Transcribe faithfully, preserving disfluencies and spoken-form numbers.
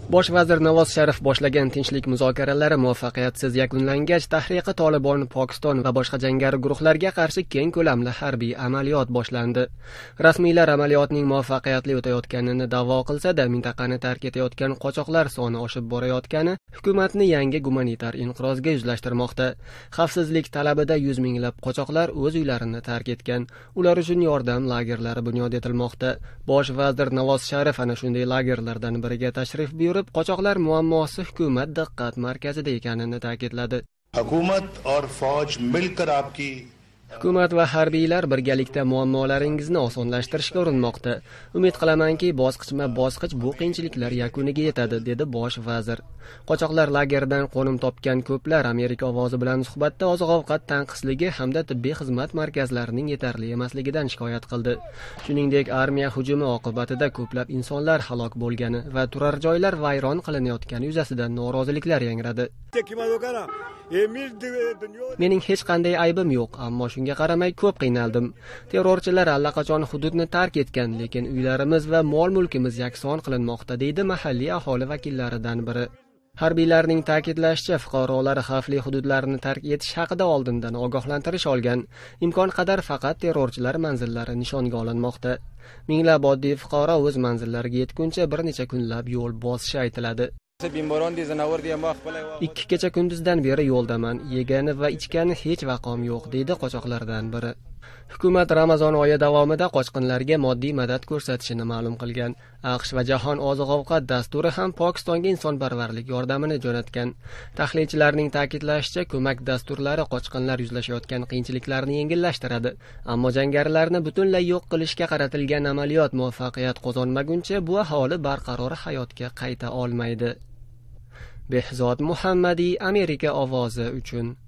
Bosh vazir Navoz Sharif boshlagan tinchlik muzokaralari muvaffaqiyatsiz yakunlangach, Tahriqi Tolibon Pokiston va boshqa jangari guruhlarga qarshi keng ko'lamli harbiy amaliyot boshlandi. Rasmiylar amaliyotning muvaffaqiyatli o'tayotganini da'vo qilsa-da, mintaqani tark etayotgan qochoqlar soni oshib borayotgani hukumatni yangi gumanitar inqirozga yuzlashtirmoqda. Xavfsizlik talabida yuz minglab qochoqlar o'z uylarini tark etgan. Ular uchun yordam lagerlari bunyod etilmoqda. Bosh vazir Navoz Sharif ana shunday lagerlardan biriga tashrif buyurib, qochoqlar muammosi hukumat diqqat markazida ekanini ta'kidladi. Hukumat और फौज मिलकर आपकी Hukumat va harbiylar birgalikda muammolaringizni osonlashtirishga urinmoqda. Umid qilamanki, bosqichma-bosqich bu qiyinchiliklar yakuniga yetadi, dedi bosh vazir. Qochoqlar lageridan qo'nim topgan ko'plar Amerika ovozi bilan suhbatda oziq-ovqat tanqisligi hamda tibbiy xizmat markazlarining yetarli emasligidan shikoyat qildi. Shuningdek, armiya hujumi oqibatida ko'plab insonlar halok bo'lgani va turar joylar vayron qilinayotgani yuzasidan noroziliklar yangradi. Mening hech qanday aybim yo'q, ammo shunga qaramay ko'p qiynaldim. Terrorchilar allaqachon hududni tark etgan, lekin uylarimiz va mol-mulkimiz yakson qilinmoqda, deydi mahalliy aholi vakillaridan biri. Harbiylarning ta'kidlashicha, fuqarolar xavfli hududlarni tark etish haqida oldindan ogohlantirish olgan. Imkon qadar faqat terrorchilar manzillari nishonga olinmoqda. Minglab oddiy fuqaro o'z manzillariga yetguncha bir necha kunlab yo'l bosishi aytiladi. Ikki kecha kunduzdan beri yo'ldaman, yegani va ichgani hech vaqom yo'q, deydi qochoqlardan biri. Hukumat Ramazon oyi davomida qochqinlarga moddiy madad ko'rsatishini ma'lum qilgan. AQSh va Jahon oziq-ovqat dasturi ham Pokistonga insonparvarlik yordamini jo'natgan. Tahlilchilarning ta'kidlashicha, ko'mak dasturlari qochqinlar yuzlashayotgan qiyinchiliklarni yengillashtiradi, ammo jangarilarni butunlay yo'q qilishga qaratilgan amaliyot muvaffaqiyat qozonmaguncha bu aholi barqaror hayotga qayta olmaydi. Behzod Muhammadiy, Amerika ovozi uchun.